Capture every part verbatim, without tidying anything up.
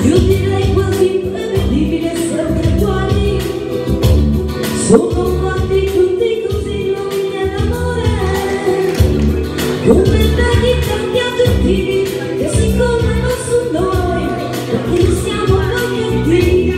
Io direi quasi imprevedibile, sempre attuali. Sono fatti tutti così noi nell'amore, come tanti tanti aggettivi che si collano su noi, perché non siamo noi cattivi.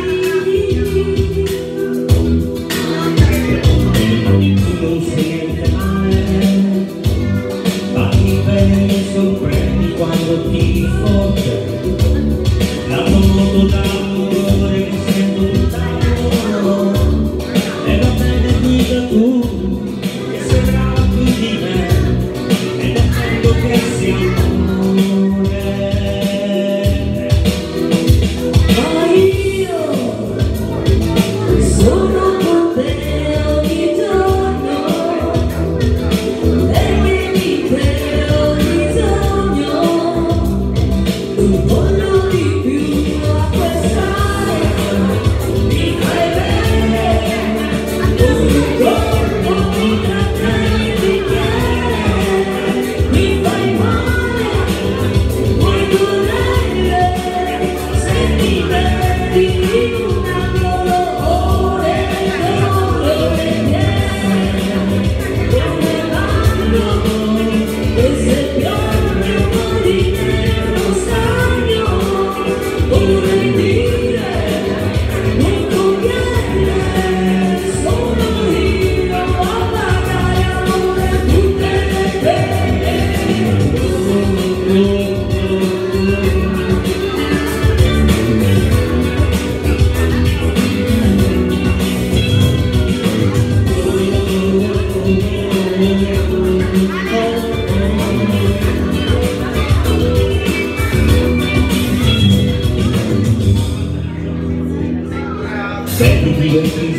Tu non sei niente male, fammi bene, mi sorprendi quando ti forte. La moto d'amore mi sento lontano, e va bene guida tu, che sei brava più di me, ed è bello che sia amore. Ma io sono con te ogni giorno, e mi te ho bisogno, non voglio di più a quest'aria, mi fai bene, con un colpo mi trattieni il bicchiere, mi fai male, vuoi dolere, se mi metti in un angolo ore e ore insieme, come vanno, e se piove un po' di nero stagno, vorrei dire, non conviene, sono io a pagare amore tutte le pene. Se tu ti